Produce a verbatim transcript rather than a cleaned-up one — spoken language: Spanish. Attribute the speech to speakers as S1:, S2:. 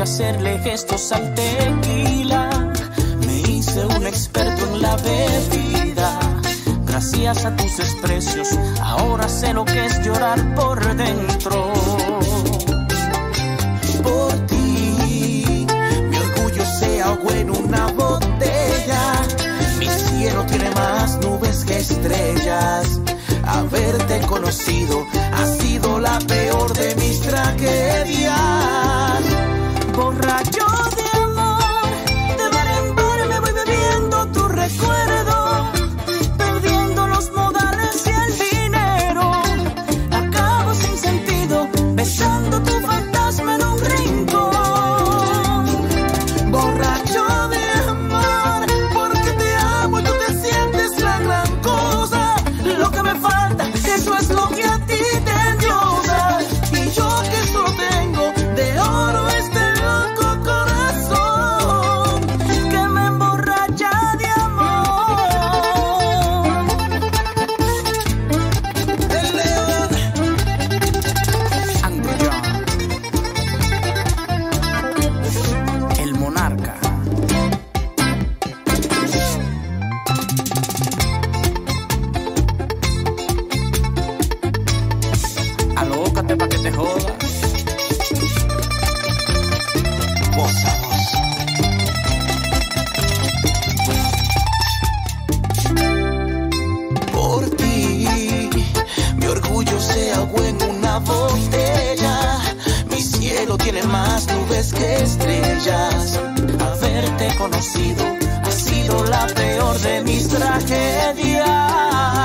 S1: hacerle gestos al tequila. Me hice un experto en la bebida. Gracias a tus desprecios, ahora sé lo que es llorar por dentro. Por ti, mi orgullo se ahogó en una botella. Mi cielo tiene más nubes que estrellas. Haberte conocido ha sido la peor de mis tragedias. Borracho de amor, de bar en bar me voy bebiendo tu recuerdo, perdiendo los modales y el dinero. Acabo sin sentido, besando tu fantasma en un rincón. Borracho de amor, porque te amo y tú te sientes la gran cosa. Lo que me falta, eso es lo que a ti te endiosa. Y yo que solo tengo de oro este loco corazón que me emborracha de amor. El león, Angry John, el monarca. Alócate pa' que te jodas. Voz a voz. Por ti, mi orgullo se ahogó en una botella. Mi cielo tiene más nubes que estrellas. Haberte conocido ha sido la peor de mis tragedias.